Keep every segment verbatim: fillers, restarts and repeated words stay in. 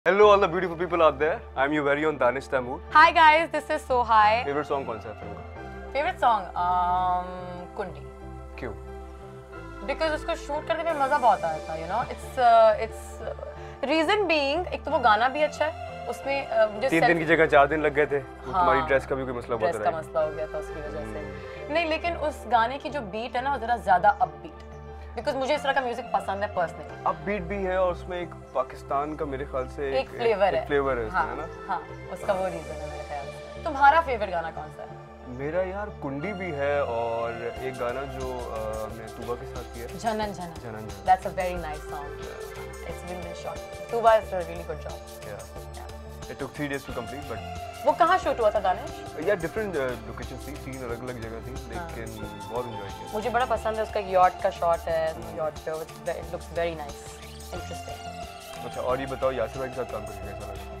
Hello all the beautiful people out there. I'm your very own Danish Taimoor. Hi guys, this is Sohai. Favorite song कौन सा है film का? Favorite song? Um, कुंडी. क्यों? Because उसको shoot करने में मजा बहुत आया था, you know. It's uh, it's uh, reason being एक तो वो गाना भी अच्छा है. उसमें uh, मुझे तीन दिन की जगह चार दिन लग गए थे. हाँ, तुम्हारी ड्रेस का भी कोई मसला बहुत रहा है. ड्रेस का मसला हो गया था उसकी वजह से. नहीं, लेकिन उस गाने की जो बीट है ना वो जरा ज्यादा अपबीट. बिकॉज़ मुझे इस तरह का म्यूजिक पसंद है पर्सनली. अपबीट भी है और उसमें एक पाकिस्तान का मेरे ख्याल से एक फ्लेवर है. फ्लेवर है हाँ, है ना? हाँ, उसका वो रीजन है मेरे ख्याल से. तुम्हारा फेवरेट गाना कौन सा है? मेरा यार कुंडी भी है और एक गाना जो हमने तूबा के साथ किया. जनन जनन. जनन. That's a very nice song. It's been been shot. Tooba is a really good job. Yeah. It took three days to complete, but वो कहाँ शूट हुआ था दानिश? यार डिफरेंट लोकेशन थी, तीन अलग अलग जगह थी, लेकिन बहुत एंजॉय किया. मुझे बड़ा पसंद है उसका यॉट का शॉट है, यॉट पे it looks very nice, interesting. अच्छा, और ये बताओ यासिर भाई के साथ काम करके कैसा लगा?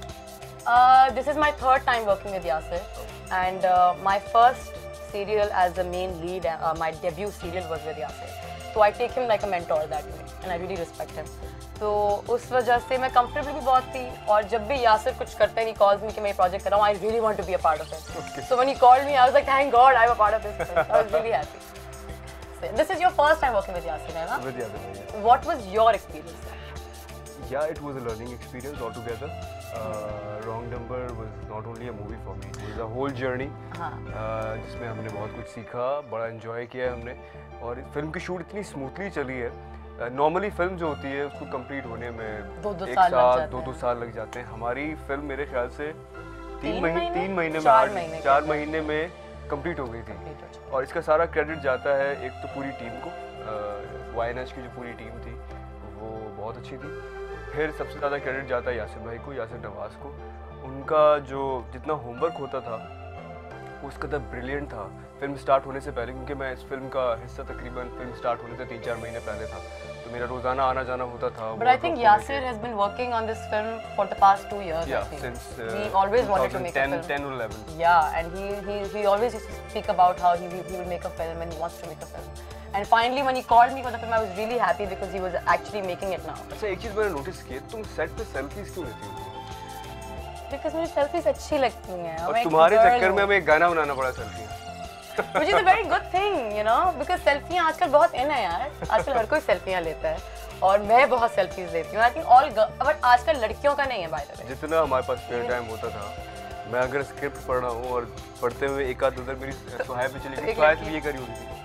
This is my third time working with Yasir and my first serial as the main lead. Uh, my debut serial was with Yasir, so I take him like a mentor that way, and I really respect him. तो उस वजह से मैं comfortable भी बहुत थी और जब भी यासिर कुछ करता है नहीं calls me कि मैं ये project कर रहा हूँ, I really want to be a part of it. Okay. So when he called me, I was like, thank God I'm a part of this. I was really happy. So, this is your first time working with Yasir, है ना? With Yasir, yeah. What was your experience? Yeah, it was a learning experience altogether. Uh, Wrong Number was not only a movie for me, it was a whole journey. हाँ. Uh, जिसमें हमने बहुत कुछ सीखा, बड़ा enjoy किया हमने और फिल्म की शूट इतनी स्मूथली चली है. नॉर्मली uh, फिल्म जो होती है उसको कंप्लीट होने में दो दो एक साल, साल दो दो साल लग जाते हैं. हमारी फिल्म मेरे ख्याल से तीन महीने तीन महीने में चार महीने चार महीने में कंप्लीट हो गई थी. और इसका सारा क्रेडिट जाता है एक तो पूरी टीम को. वाई एन एच की जो पूरी टीम थी वो बहुत अच्छी थी. फिर सबसे ज़्यादा क्रेडिट जाता है यासिर भाई को, यासिर नवाज को. उनका जो जितना होमवर्क होता था उसका तो ब्रिलियंट था फिल्म स्टार्ट होने से पहले, क्योंकि मैं इस फिल्म का हिस्सा तकरीबन फिल्म स्टार्ट होने से तीन चार महीने पहले था, तो मेरा रोजाना आना जाना होता था. But I think Yasir has been working on this film for the past two years. Yeah, I think. since uh, he always wanted to make a film. ten or eleven. Yeah, and he he he always used to speak about how he he will make a film and he wants to make a film. And finally, when he called me for the film, I was really happy because he was actually making it now. अच्छा, एक चीज मैंने notice की है, तुम set पे selfies क्यों लेती हो? Because मुझे सेल्फीज अच्छी लगती हैं. और तुम्हारे चक्कर में हमें एक गाना बनाना पड़ा selfie. Which is a very good thing, you know, because सेल्फियाँ आजकल बहुत इन है यार. आजकल हर कोई सेल्फियाँ लेता है और मैं बहुत सेल्फीज लेती हूँ. I think all but आजकल लड़कियों का नहीं है by the way. जितना हमारे पास स्पेयर टाइम होता था, मैं अगर स्क्रिप्ट पढ़ रहा हूँ और पढ़ते हुए एक आध उधर मेरी सोहाय पे चली गई, सोहाय भी ये करी होती थी.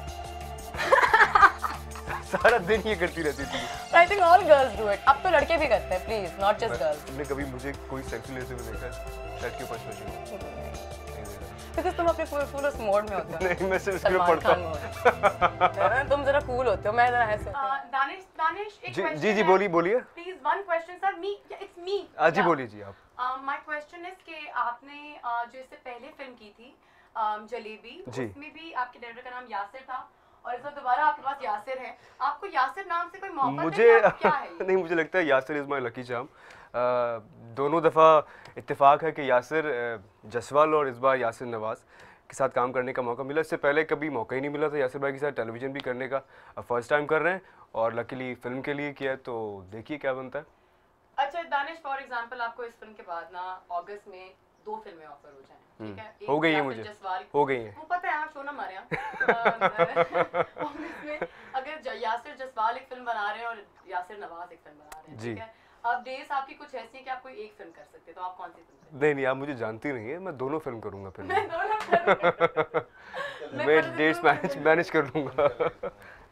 सारा दिन ये करती रहती थी. I think all girls do it. अब तो लड़के भी करते हैं, please, not just girls. तुमने कभी मुझे कोई सेल्फी लेते हुए देखा है सेट के ऊपर स्पेशली? Because तुम अपने फुल फुल मोड में होते हो. नहीं, मैं सिर्फ स्क्रिप्ट पढ़ता हूँ. तुम जरा कूल होते हो, मैं जरा ऐसे. दानिश दानिश एक क्वेश्चन. जी जी बोलिए बोलिए. Please one question sir, me, it's me. आज जी बोलिए जी आप. My question is कि आपने जो इससे पहले फिल्म की थी जलेबी, उसमें भी आपके डायरेक्टर का नाम यासिर था और इस बार दोबारा आपके पास यासिर है. आपको यासिर नाम से कोई मोहब्बत मुझे है क्या है? नहीं, मुझे लगता है Yasir is my lucky charm. दोनों दफ़ा इत्तेफाक है कि यासिर जसवाल और इस बार यासिर नवाज के साथ काम करने का मौका मिला. इससे पहले कभी मौका ही नहीं मिला था यासिर भाई के साथ टेलीविज़न भी करने का. फर्स्ट टाइम कर रहे हैं और लकीली फिल्म के लिए किया है, तो देखिए क्या बनता है. अच्छा दानिश, फॉर एग्जांपल आपको इस फिल्म के बाद ना अगस्त में दो फिल्में ऑफर हो जाएं, ठीक है? हो गई है मुझे, हो गई है. वो पता है, आप शो ना मारे यहाँ. अगर यासिर जसवाल एक फिल्म बना रहे हैं और यासिर नवाज एक फिल्म बना रहे हैं, ठीक है? अब डेज आपकी कुछ ऐसी है कि आप कोई एक फिल्म कर सकते हैं, तो आप कौन सी फिल्म? नहीं नहीं, आप मुझे जानती नहीं है, मैं दोनों फिल्म करूंगा फिल्म. मैं दोनों मैं डेट्स मैनेज मैनेज कर लूंगा.